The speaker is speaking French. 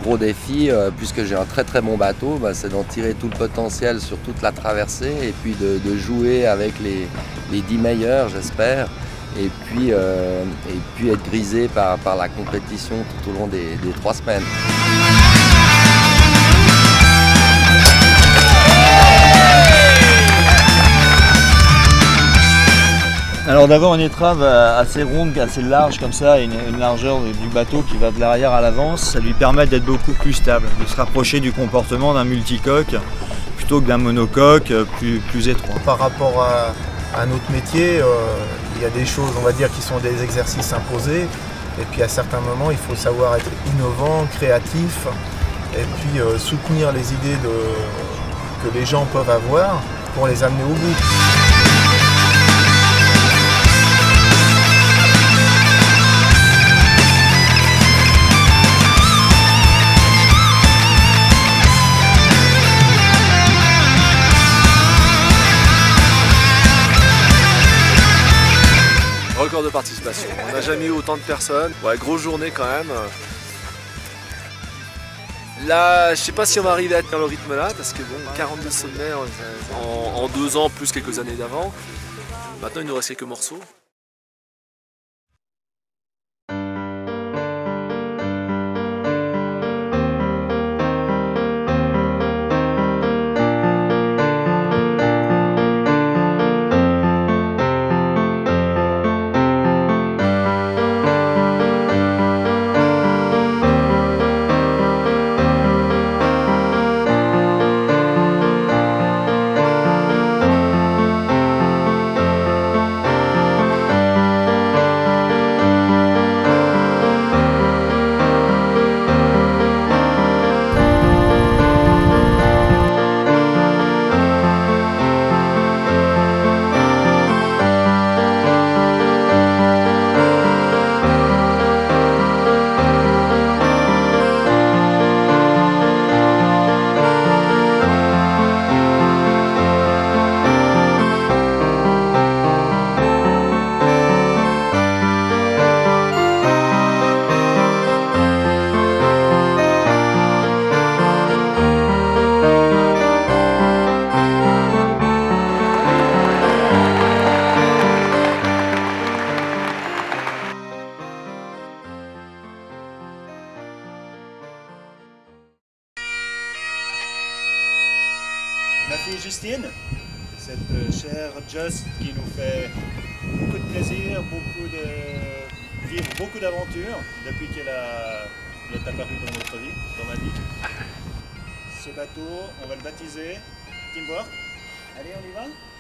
gros défi, puisque j'ai un très très bon bateau, c'est d'en tirer tout le potentiel sur toute la traversée et puis de jouer avec les 10 meilleurs, j'espère, et puis être grisé par la compétition tout au long des 3 semaines. Alors d'abord une étrave assez ronde, assez large comme ça, et une largeur du bateau qui va de l'arrière à l'avant, ça lui permet d'être beaucoup plus stable, de se rapprocher du comportement d'un multicoque plutôt que d'un monocoque plus étroit. Par rapport à notre métier, il y a des choses, on va dire, qui sont des exercices imposés, et puis à certains moments il faut savoir être innovant, créatif, et puis soutenir les idées que les gens peuvent avoir pour les amener au bout. Record de participation, on n'a jamais eu autant de personnes, ouais, grosse journée quand même. Là, je sais pas si on va arriver à tenir le rythme là, parce que bon, 42 sommets en 2 ans plus quelques années d'avant. Maintenant il nous reste quelques morceaux. Ma fille Justine, cette chère Just qui nous fait beaucoup de plaisir, vivre beaucoup d'aventures depuis qu'elle est apparue dans notre vie, dans ma vie. Ce bateau, on va le baptiser Teamwork. Allez, on y va?